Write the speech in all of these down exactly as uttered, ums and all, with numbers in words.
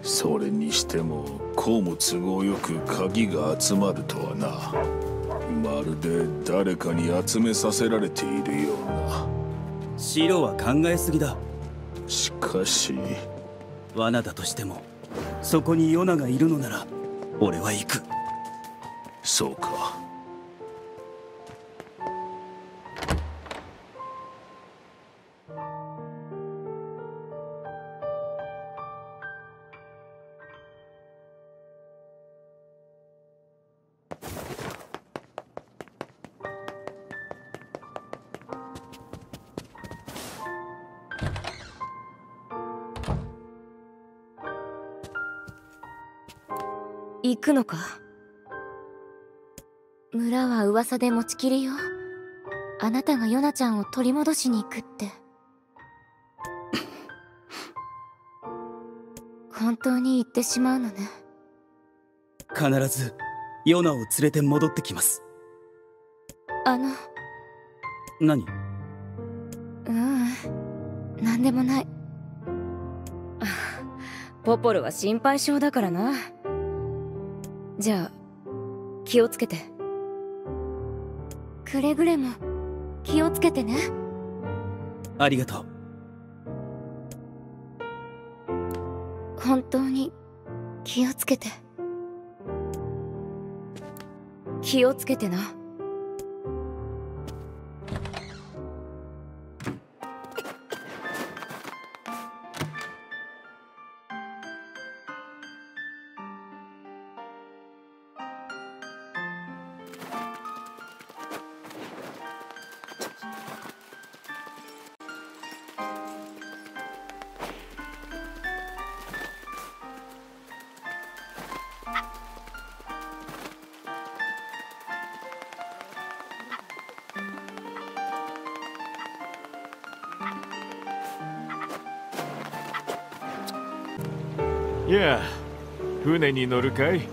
それにしてもこうも都合よく鍵が集まるとはな。まるで誰かに集めさせられているような。 シロは考えすぎだ。 しかし罠だとしてもそこにヨナがいるのなら俺は行く。 そうか。 行くのか。村は噂で持ちきりよ。あなたがヨナちゃんを取り戻しに行くって本当に行ってしまうのね。 必ずヨナを連れて戻ってきます。 あの何？ ううん何でもない。ポポルは心配性だからな。じゃあ気をつけて。くれぐれも気をつけてね。 ありがとう。 本当に気をつけて。気をつけてな。 いや、船に乗るかい？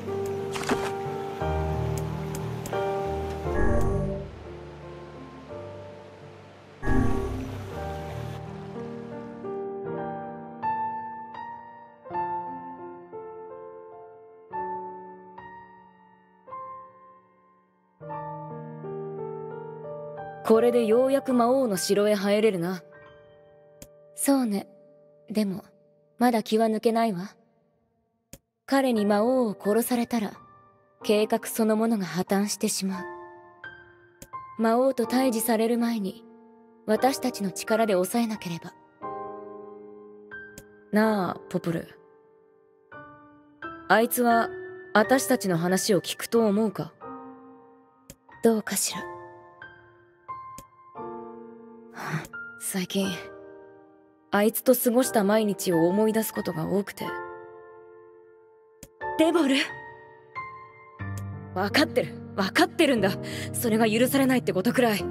これでようやく魔王の城へ入れるな。そうね。でもまだ気は抜けないわ。彼に魔王を殺されたら計画そのものが破綻してしまう。魔王と対峙される前に私たちの力で抑えなければ。なあポプル、あいつは私たちの話を聞くと思うか？どうかしら。最近あいつと過ごした毎日を思い出すことが多くて。デボル、分かってる分かってるんだ。それが許されないってことくらい。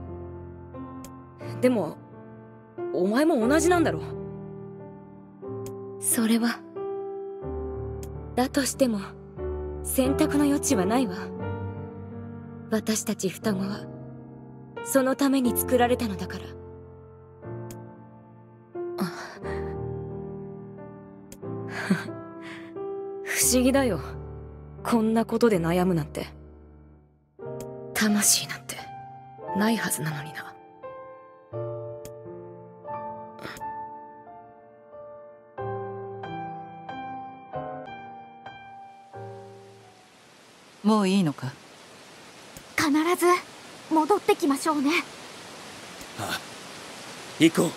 でもお前も同じなんだろ。それはだとしても選択の余地はないわ。私たち双子はそのために作られたのだから。不思議だよ、こんなことで悩むなんて。魂なんてないはずなのにな。 もういいのか？ 必ず戻ってきましょうね。 ああ、行こう。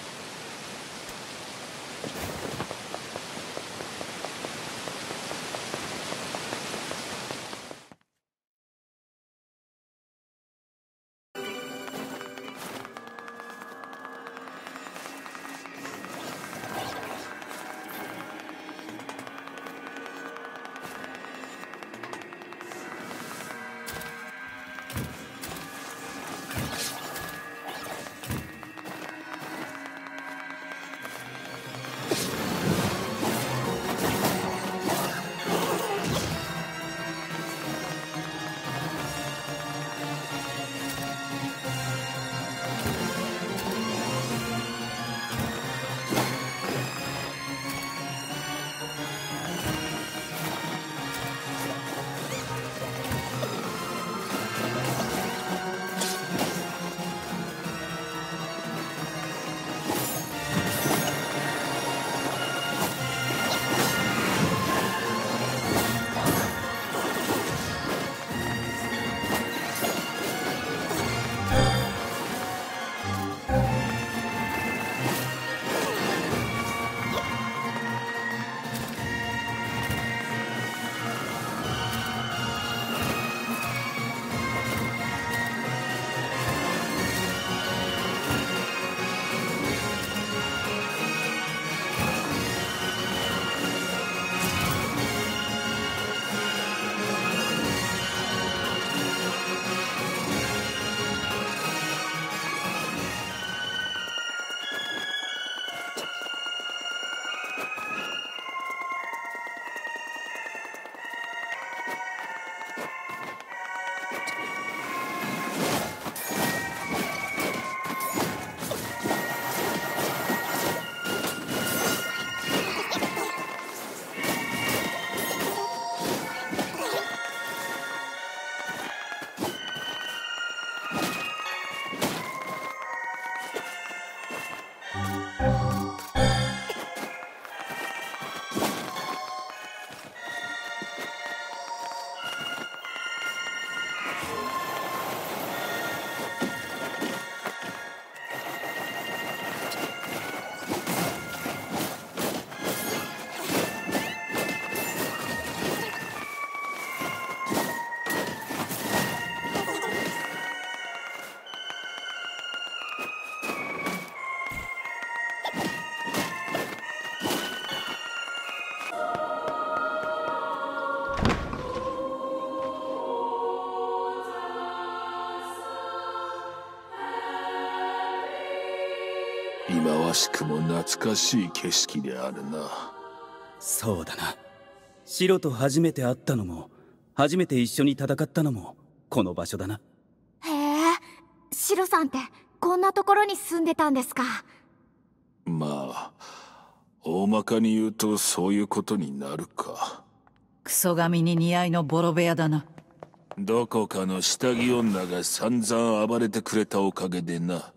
忌まわしくも懐かしい景色であるな。 そうだな。シロと初めて会ったのも、初めて一緒に戦ったのもこの場所だな。 へえ、シロさんってこんなところに住んでたんですか。 まあ大まかに言うとそういうことになるか。 クソ神に似合いのボロ部屋だな。 どこかの下着女が散々暴れてくれたおかげでな。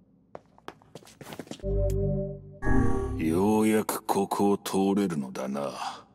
ようやくここを通れるのだな。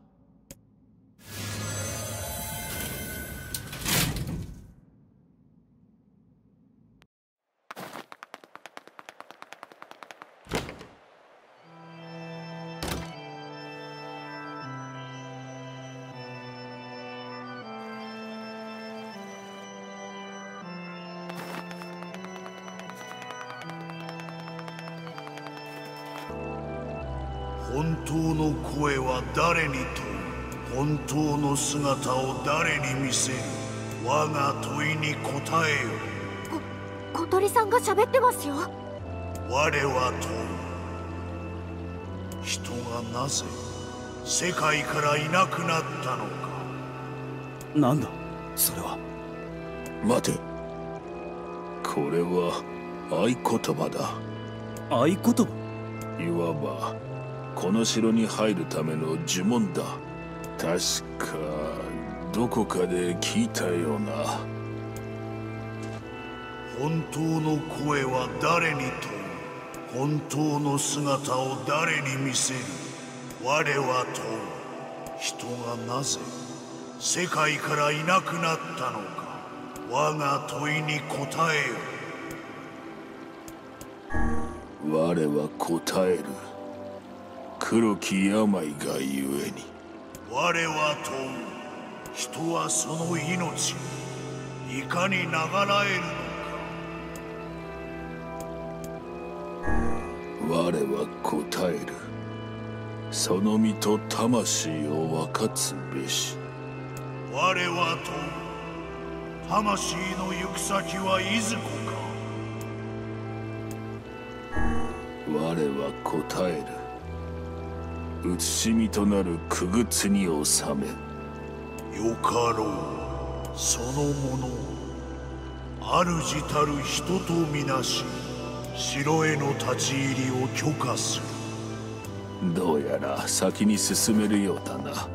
本当の声は誰に問う、本当の姿を誰に見せる。我が問いに答えよ。 こ小鳥さんが喋ってますよ。 我は問う、人がなぜ世界からいなくなったのか。 なんだそれは。 待て、これは合言葉だ。 合言葉？ いわばこの城に入るための呪文だ。確かどこかで聞いたような。 本当の声は誰に問う、本当の姿を誰に見せる。我は問う、人がなぜ世界からいなくなったのか。我が問いに答えよ。 我は答える。黒き病がゆえに。 我は問う、人はその命をいかに長らえるのか。 我は答える。その身と魂を分かつべし。 我は問う、魂の行く先はいずこか。 我は答える。写しみとなる傀儡に収め。 よかろう、そのものを主たる人とみなし、城への立ち入りを許可する。 どうやら先に進めるようだな。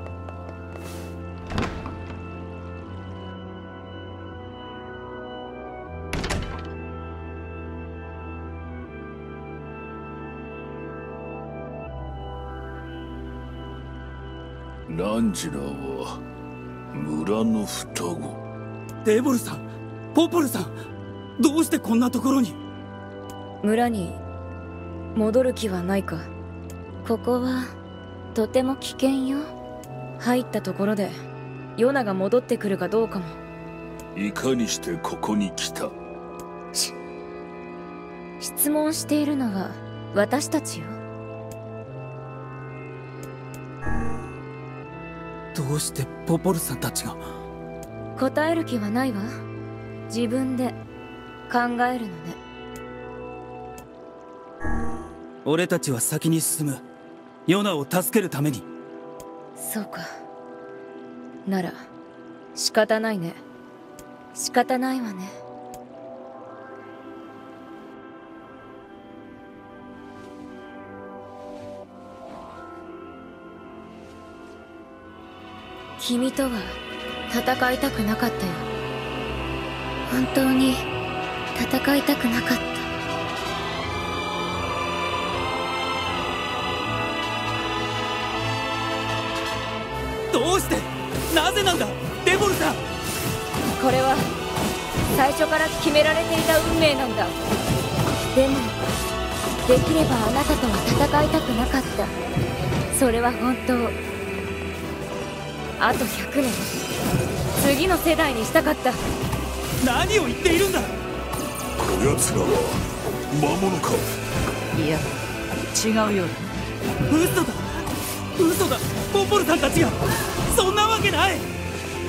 ランジラは村の双子。 デボルさん、ポポルさん、どうしてこんなところに。 村に戻る気はないか。ここはとても危険よ。入ったところでヨナが戻ってくるかどうかも。 いかにしてここに来た。 し質問しているのは私たちよ。 どうしてポポルさんたちが。 答える気はないわ。自分で考えるのね。 俺たちは先に進む。ヨナを助けるために。 そうか。なら仕方ないね。仕方ないわね。君とは戦いたくなかったよ。本当に戦いたくなかった。 どうして、なぜなんだデボルさん。 これは最初から決められていた運命なんだ。でもできればあなたとは戦いたくなかった。それは本当。あとひゃくねん次の世代にしたかった。 何を言っているんだ。 こやつらは魔物か。 いや、違うようだ。 嘘だ嘘だ。ポポルさんたちが。そんなわけない。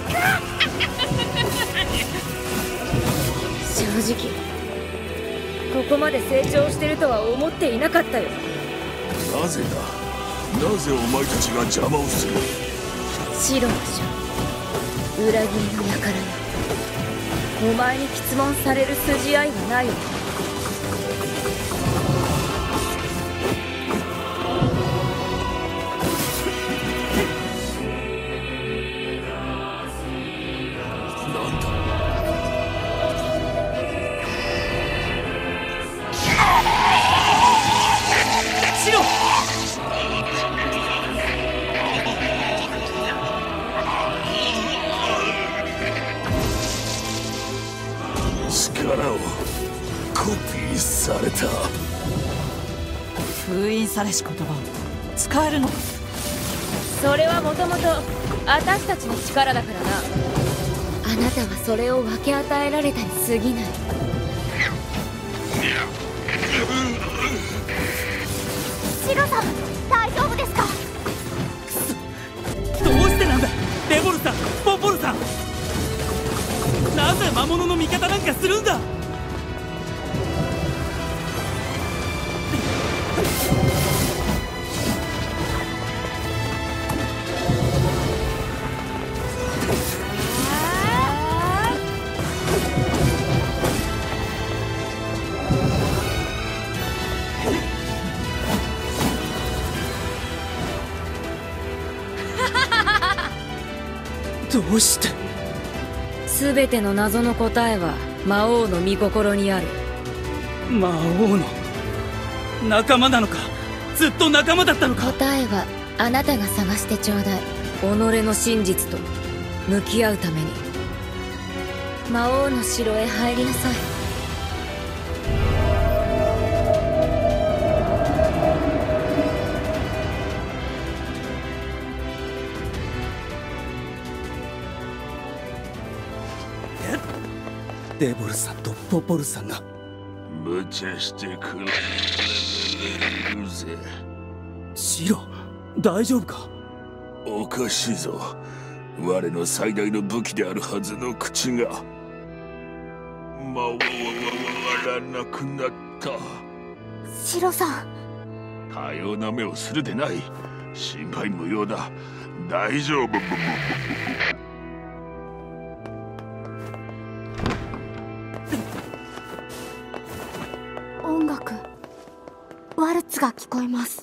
正直ここまで成長してるとは思っていなかったよ。 なぜだ、なぜお前たちが邪魔をする。 シロでしょ、裏切りの輩よ。お前に詰問される筋合いはないわ。 力をコピーされた。 封印されし言葉を使えるのか。 それはもともと私たちの力だからな。あなたはそれを分け与えられたに過ぎない。 シロさん、大丈夫ですか。 どうしてなんだデボルさん、ポポルさん。なぜ魔物の味方なんかするんだ。どうして。 全ての謎の答えは魔王の御心にある。 魔王の仲間なのか、ずっと仲間だったのか。 答えはあなたが探してちょうだい。己の真実と向き合うために魔王の城へ入りなさい。 デボルさんとポポルさんが。 無茶してくれるぜ。 シロ、大丈夫か。 おかしいぞ。我の最大の武器であるはずの口が回らなくなった。 シロさん、 かような目をするでない。心配無用だ。大丈夫。 音楽、ワルツが聞こえます。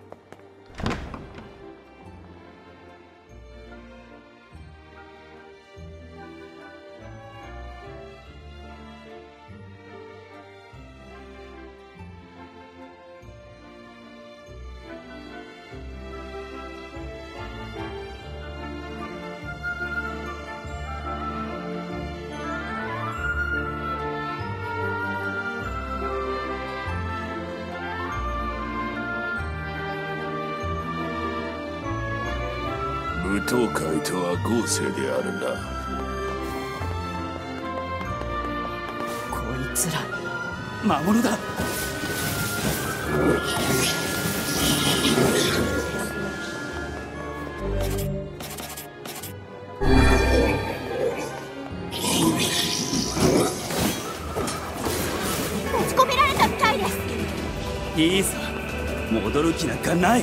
舞踏会とは豪勢であるな。 こいつら魔物だ。 閉じ込められたみたいです。 いいさ、戻る気なんかない。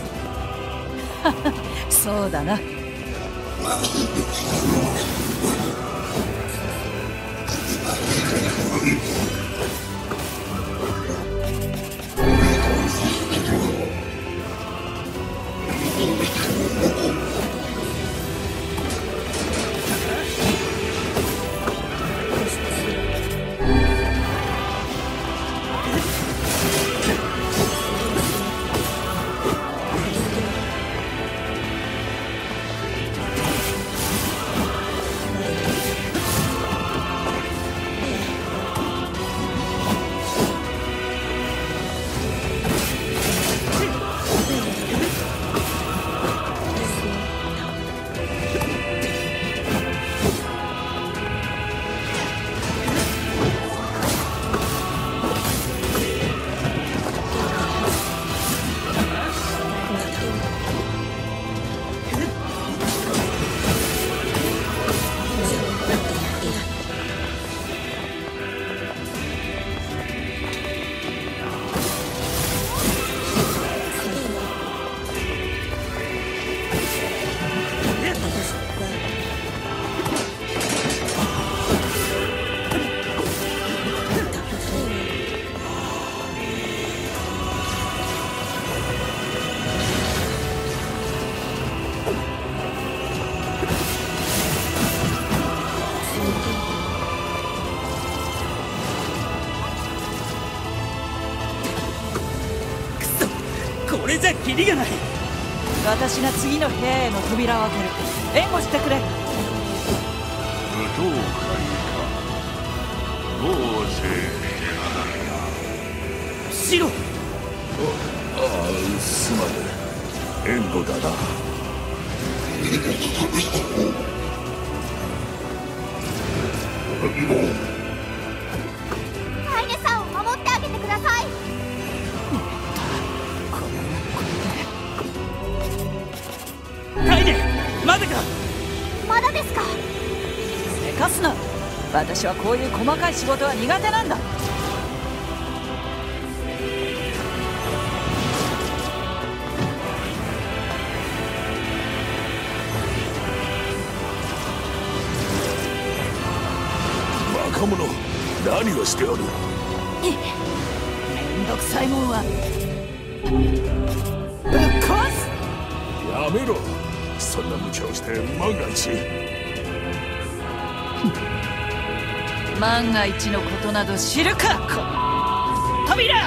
そうだな。 これじゃキリがない。 私が次の部屋への扉を開ける。援護してくれ。 武闘会か。どうせシロ。 ああ、すまぬ。援護だな。 カイネさんを守ってあげてください。 カイネ、まだか。 まだですか。 せかすな。私はこういう細かい仕事は苦手なんだ。 若者、何をしておる。 めんどくさいもんはぶっ壊す。 やめろ。そんな無茶をして万が一。 万が一のことなど知るか。扉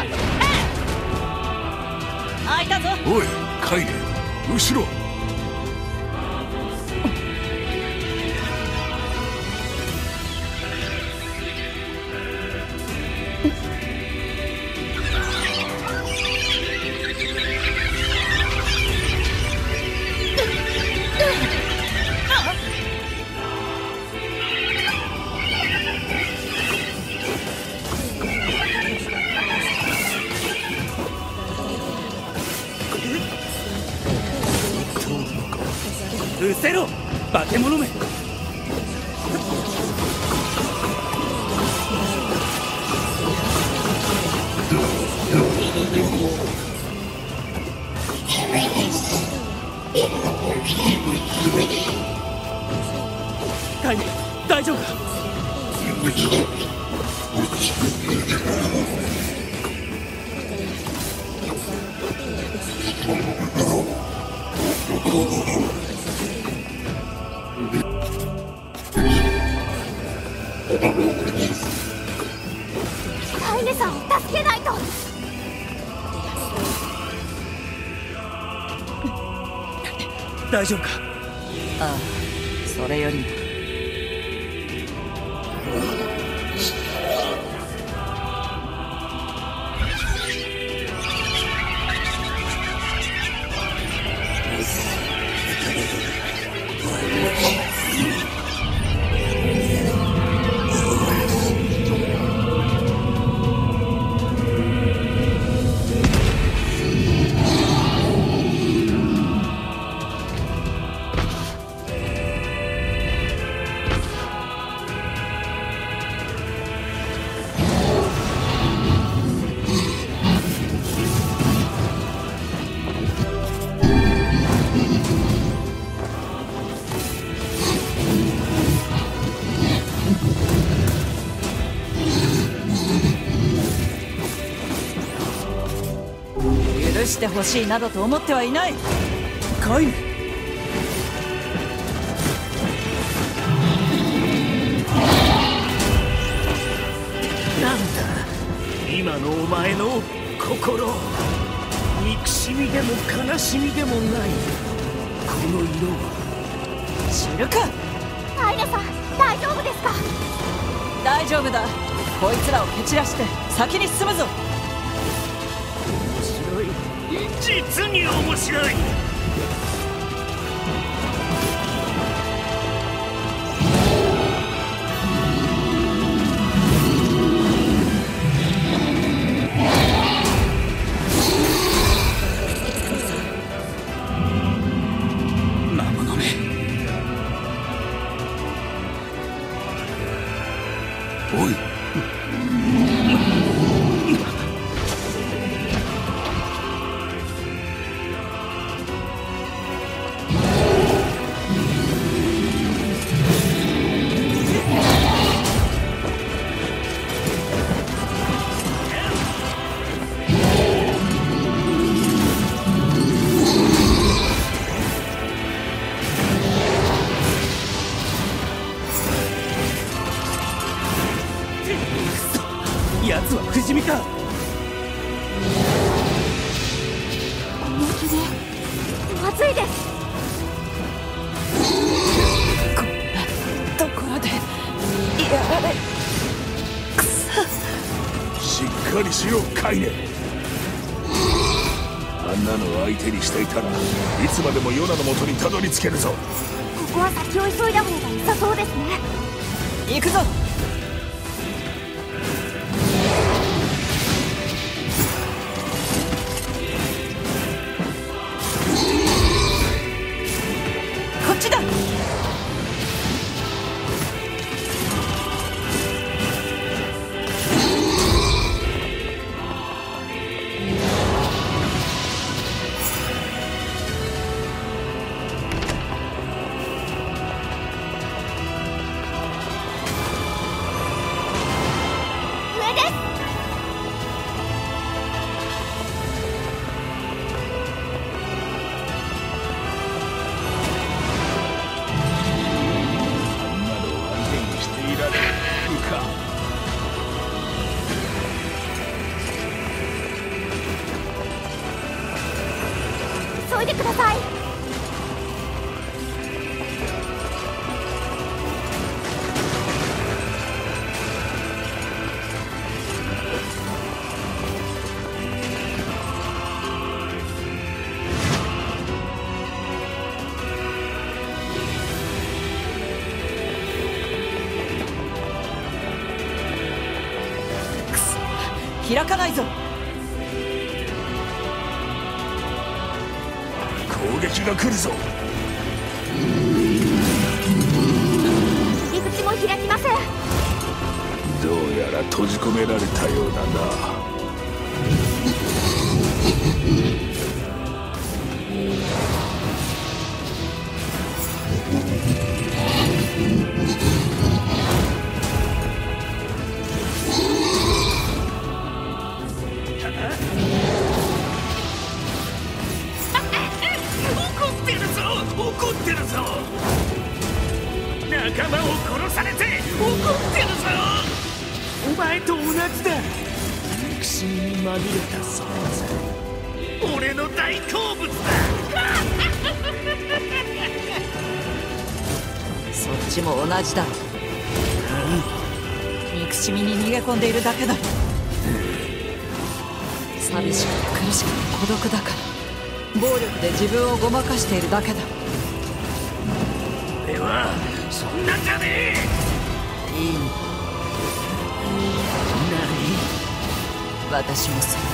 開いたぞ。 おい、カイネ、後ろ。 うせろ、化け物め。カイネ、大丈夫か。 カイネさんを助けないと。 大丈夫か。 ああ、それよりも許してほしいなどと思ってはいない。 カイネ。 なんだ今のお前の心。憎しみでも悲しみでもないこの色は。 知るか。 カイネさん大丈夫ですか。 大丈夫だ。こいつらを蹴散らして先に進むぞ。 実に面白い。 魔物め。 おい、 しろカイネ。あんなの相手にしていたらいつまでもヨナの元にたどり着けるぞ。 ここは先を急いだ方が良さそうですね。 行くぞ。こっちだ。 急いでください。 くそ、開かないぞ。 攻撃が来るぞ。 入り口も開きません。 どうやら閉じ込められたようだな。 怒ってるぞ。仲間を殺されて怒ってるぞ。お前と同じだ。憎しみにまみれたその技、俺の大好物だ。 そっちも同じだろ。憎しみに逃げ込んでいるだけだ。寂しくて苦しくて孤独だから暴力で自分をごまかしているだけだ。 俺はそんなんじゃねえ。 いいの。私もそう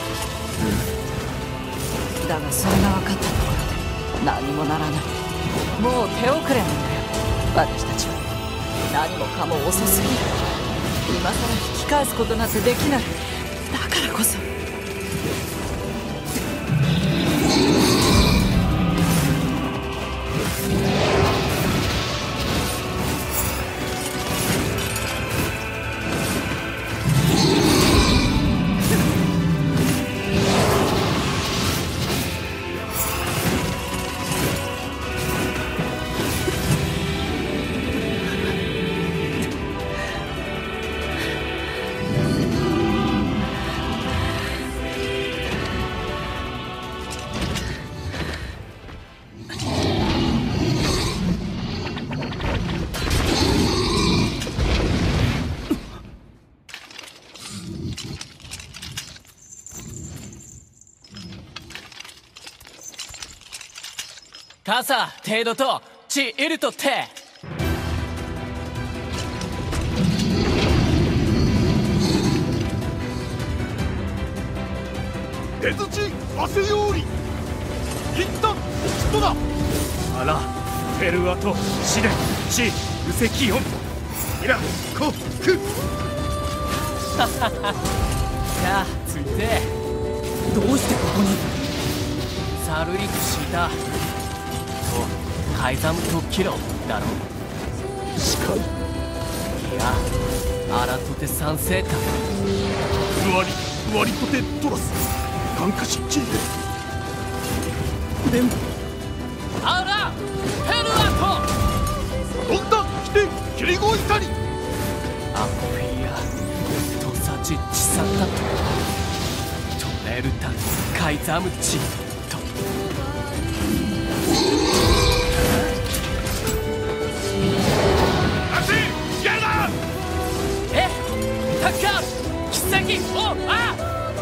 だ。だがそれが分かったところで何もならない。もう手遅れなんだよ。私たちは何もかも遅すぎる。今さら引き返すことなんてできない。だからこそ傘、程度と、チ、イルと、テ。 出づち、汗ようり。一旦、人だ。 あら、フェルアと、シデン、チ、ウセキヨン。イラ、コ、ク。 ははは。さあ、ついて。 どうしてここに。 サルリクシーだ。カイザムとキロだろう。 しかり。 いや、アラトテ三世タ。 ふわり、ふわりとてトラス。カンカシチーでも。 アラ、ヘルアト。どんだ、来て、キリゴイタリ。 アコフィア、トサチッチサタと。トレルタ、カイザムチ。え、タッカー、キサギキオア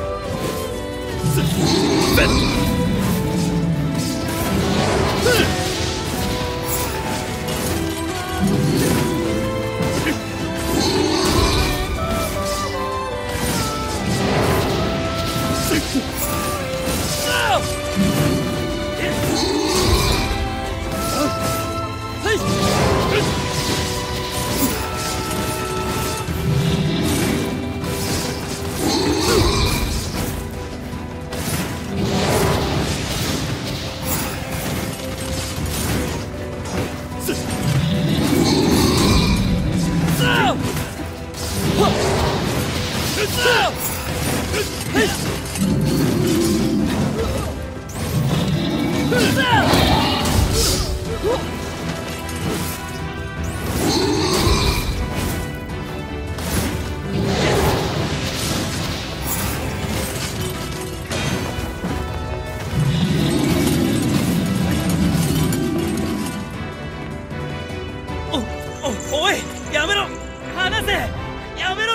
お、おい、やめろ、離せ、やめろ。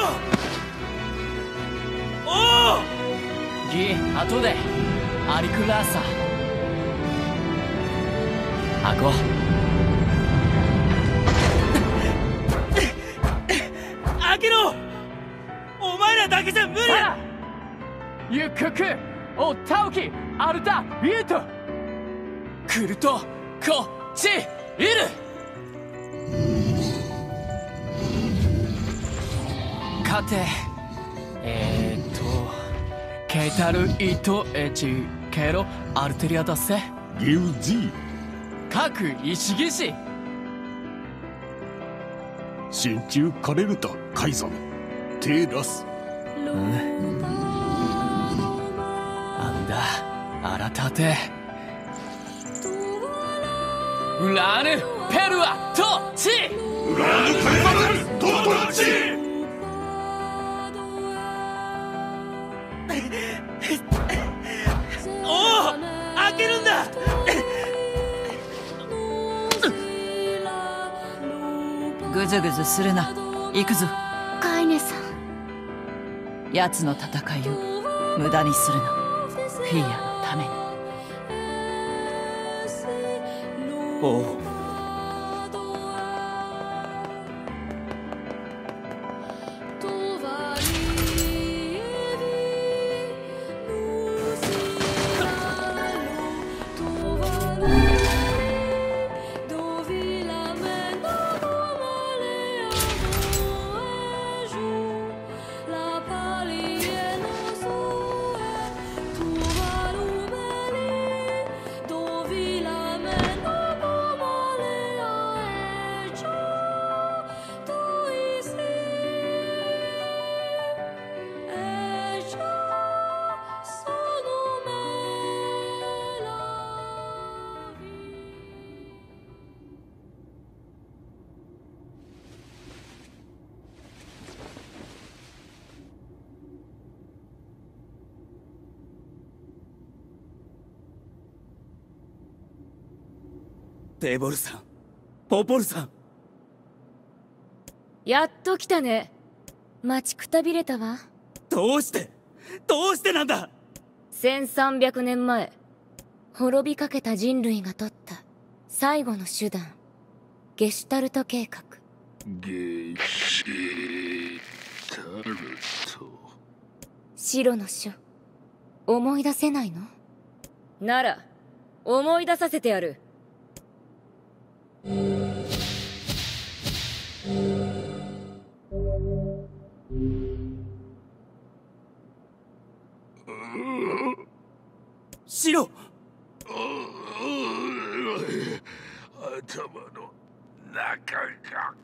おおギ後でアリクラーサアコ開けろ。お前らだけじゃ無理。 ユククオタオキアルタビートクルトコチイルカテえーっとケタルイトエチケロアルテリアだせギウジ各石技師真鍮カレルタカイザンテラスなんだアラタテウラーヌペルアトチウラーヌカイザルトトチおお、開けるんだ。 ぐずぐずするな。行くぞ。 カイネさん、 奴の戦いを無駄にするな。フィーアのために。 おう。テーボルさん、ポポルさん、 やっと来たね。待ちくたびれたわ。 どうしてどうしてなんだ。 せんさんびゃくねんまえ、滅びかけた人類が取った最後の手段、ゲシュタルト計画。 ゲシュタルト。 白の書、思い出せないの？なら思い出させてやる。 白。 頭の中が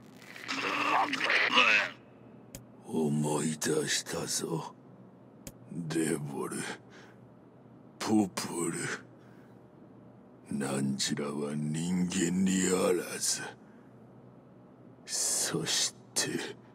思い出したぞ。デボル、ポプル、なんじらは人間にあらず。そして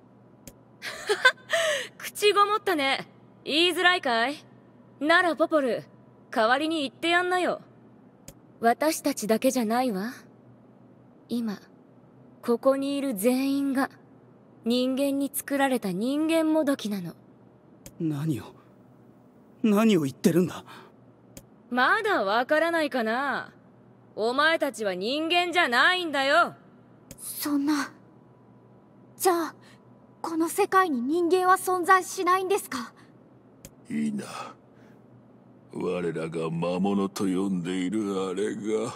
口ごもったね。言いづらいかい？ならポポル、代わりに言ってやんなよ。私たちだけじゃないわ。今ここにいる全員が人間に作られた人間もどきなの。 何を何を言ってるんだ。 まだわからないかな。お前たちは人間じゃないんだよ。 そんな。じゃあこの世界に人間は存在しないんですか？ いいな。我らが魔物と呼んでいるあれが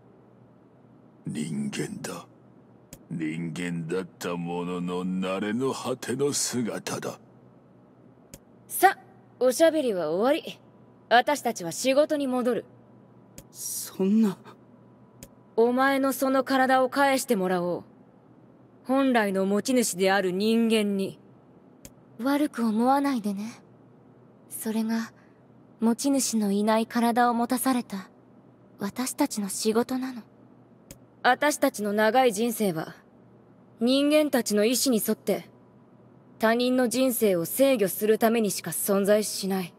人間だ。人間だったものの慣れの果ての姿だ。 さ、おしゃべりは終わり。私たちは仕事に戻る。 そんな。 お前のその体を返してもらおう。本来の持ち主である人間に。 悪く思わないでね。それが持ち主のいない体を持たされた私たちの仕事なの。 私たちの長い人生は人間たちの意志に沿って他人の人生を制御するためにしか存在しない。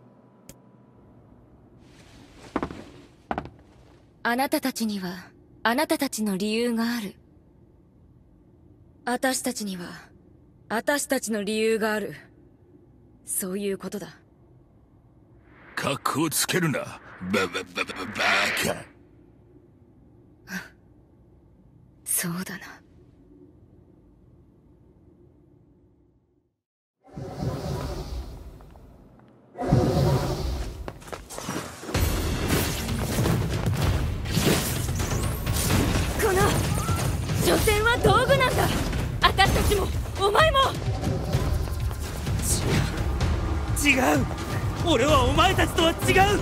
あなたたちにはあなたたちの理由がある。 私たちには私たちの理由がある。そういうことだ。 かっこをつけるな、バババババカ。 そうだな。この所詮は道具なんだ。私たちもお前も。 違う違う。俺はお前たちとは違う。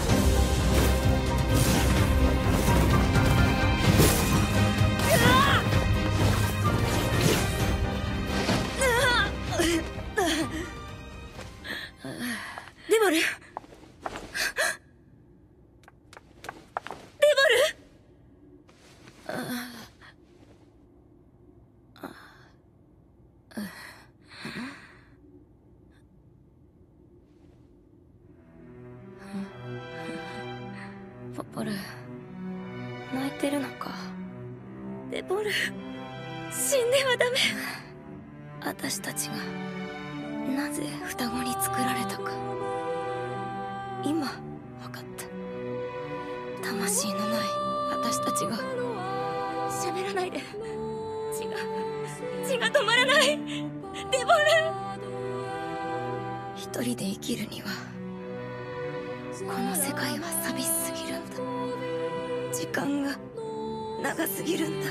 デボル、デボル。ポポル、泣いてるのか。デボル、死んではダメ。私たちがなぜ双子に作られたか今分かった。魂のない私たちが。喋らないで。血が血が止まらない。デボル、一人で生きるにはこの世界は寂しすぎるんだ。時間が長すぎるんだ。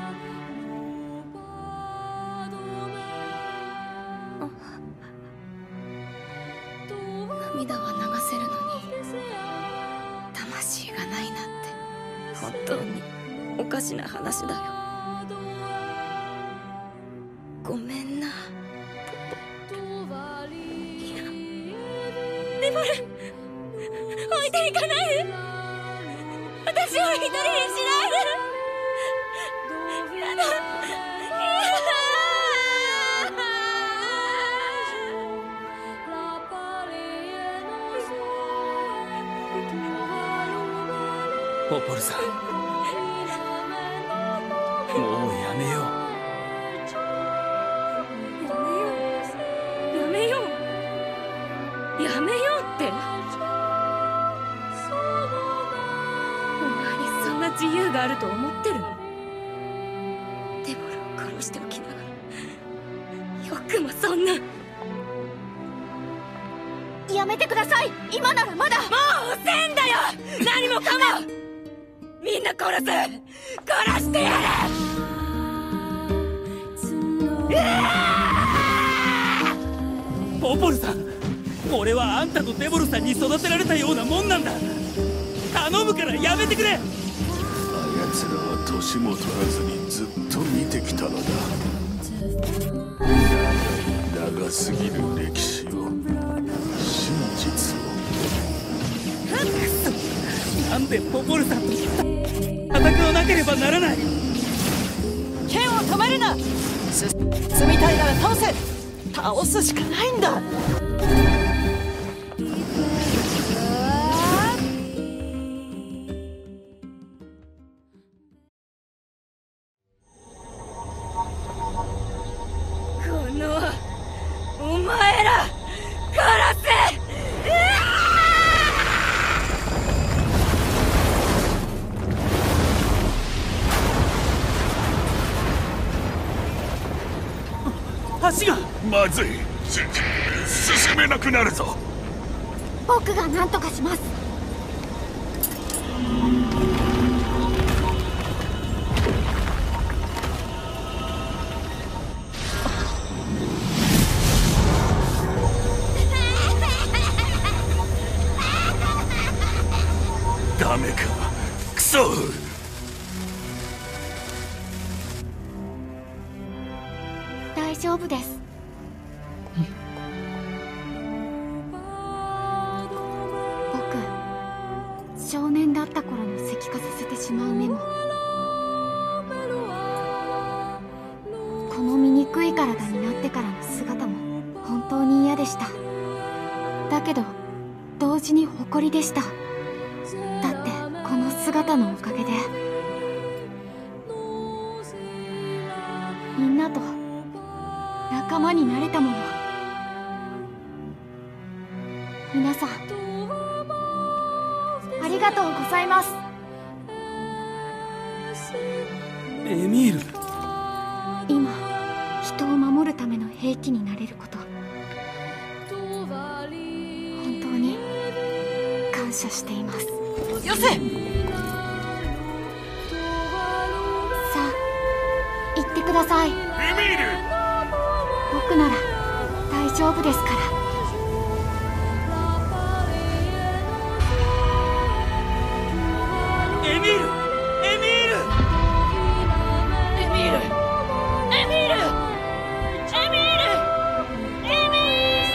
涙は流せるのに魂がないなんて本当におかしな話だよ。ごめんな。いや、デボル、置いていかないで。私を一人にしないで。やだ。 ポポルさん、もうやめよう。 やめよう。やめようって。お前にそんな自由があると思ってるの？デボルを殺しておきながらよくもそんな。 やめてください。今ならまだ。 もう遅えんだよ。何もかもみんな殺す。殺してやる。 ポポルさん、俺はあんたとデボルさんに育てられたようなもんなんだ。頼むからやめてくれ。 あやつらは年も取らずにずっと見てきたのだ。長い長すぎる歴史を、真実を。 なんでポポルさんと戦わなければならない。 剣を止めるな。進みたいなら倒せ。倒すしかないんだ。 このお前ら殺す。 まずい。す進めなくなるぞ。 僕が何とかします。 ダメか。クソ。 大丈夫です。僕、少年だった頃の石化させてしまうメモ、この醜い体になってからの姿も本当に嫌でした。だけど同時に誇りでした。だってこの姿のおかげでみんなと仲間になれたもの。皆さんありがとうございます。 エミール、 今人を守るための兵器になれること、本当に感謝しています。 よせ。 さあ行ってください。エミール、僕なら大丈夫ですから。 エミール、エミール、エミール、エミール、エミール、エミ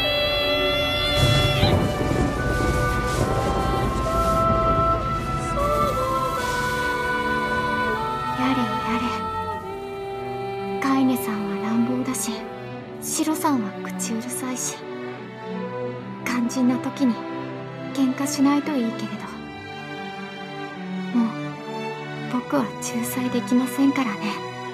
やれやれ。カイネさんは乱暴だし、シロさんは口うるさいし、肝心な時に喧嘩しないといいけれど、もう僕は仲裁できませんからね。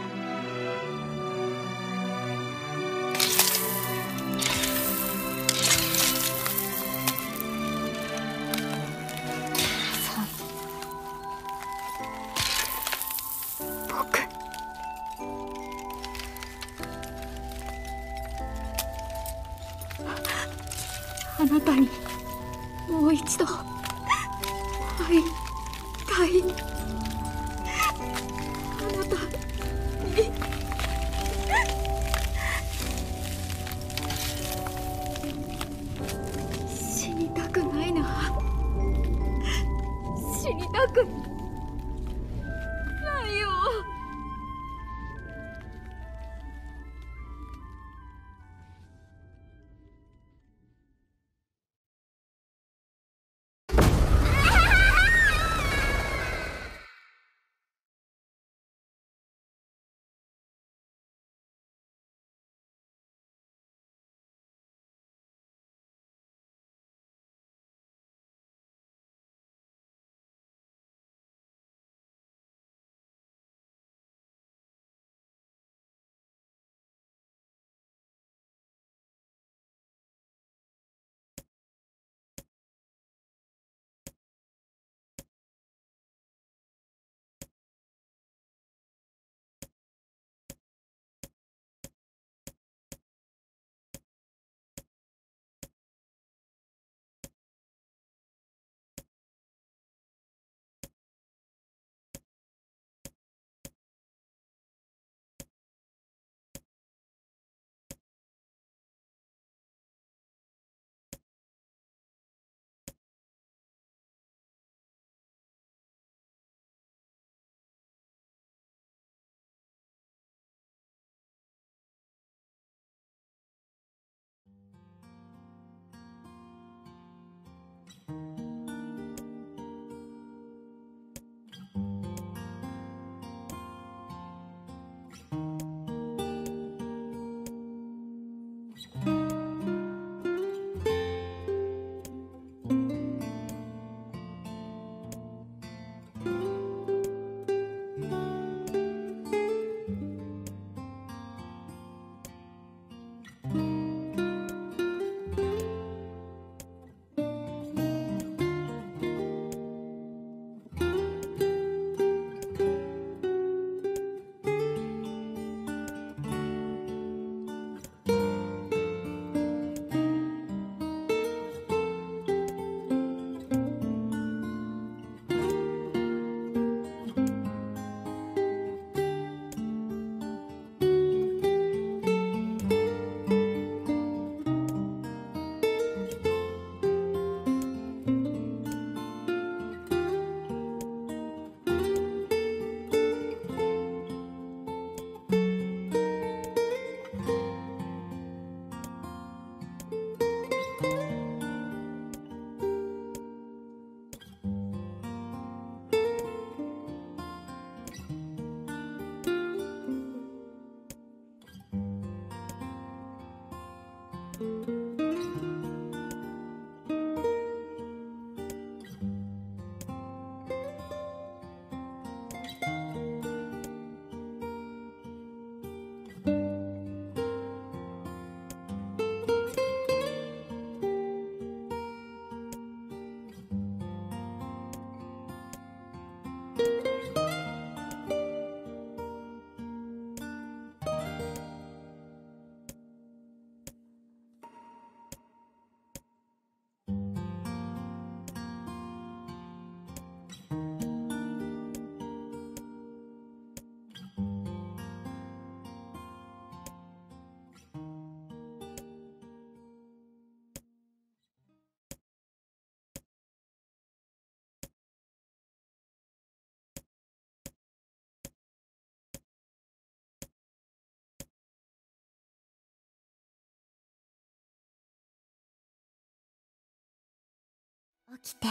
僕、あなたにもう一度会いたい。あなたに死にたくないな。死にたくないよ。 起きて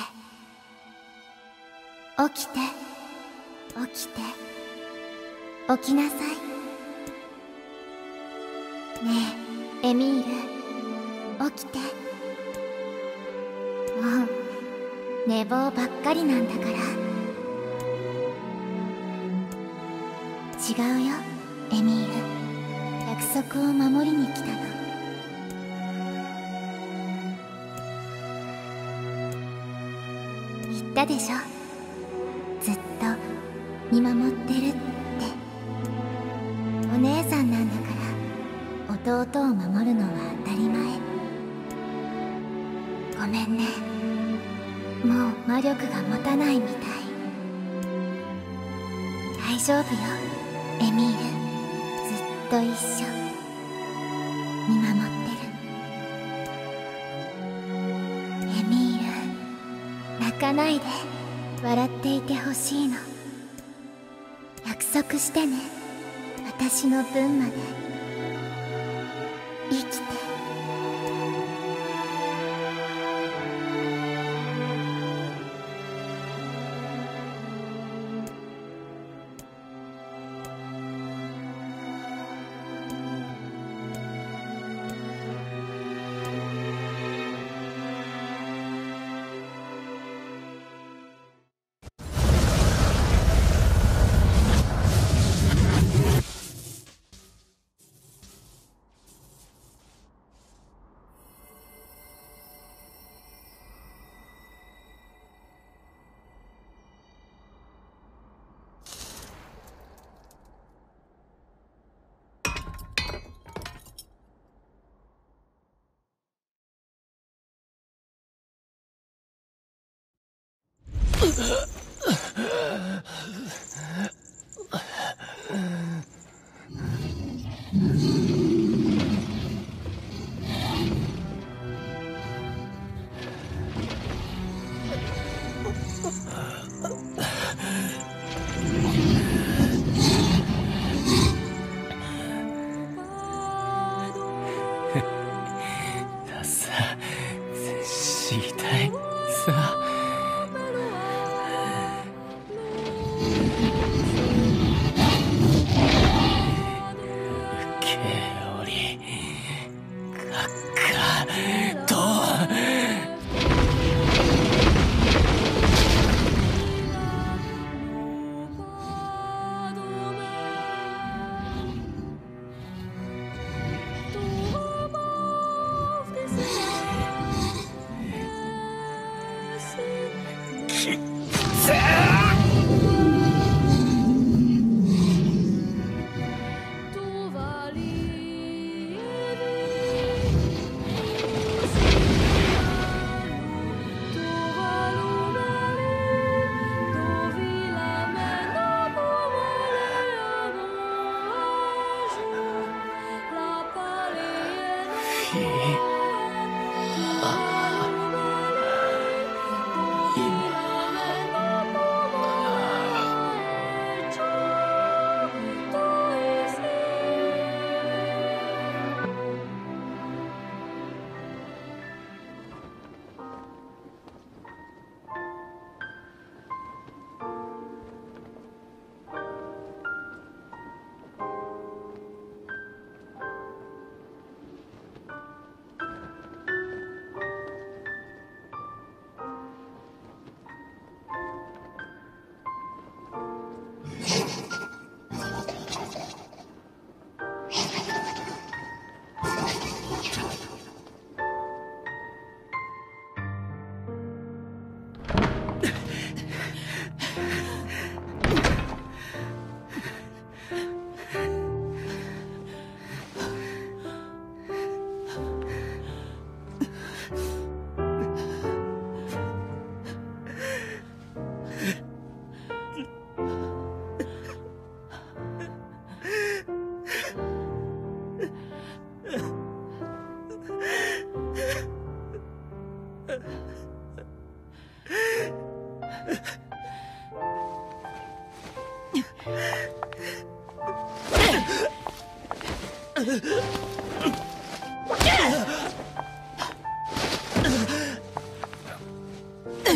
起きて起きて起きなさい。ねえエミール、起きて。もう寝坊ばっかりなんだから。違うよエミール、約束を守りに来たの。言ったでしょ、ずっと見守ってるって。お姉さんなんだから弟を守るのは当たり前。ごめんね、もう魔力が持たないみたい。大丈夫よエミール、ずっと一緒見守ってる。エミール、泣かないで笑っていてほしいの。約束してね、私の分まで生きて。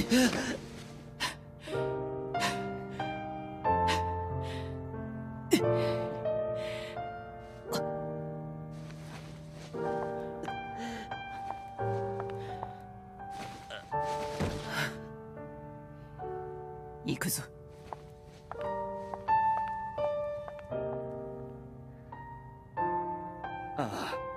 行くぞ。 ああ。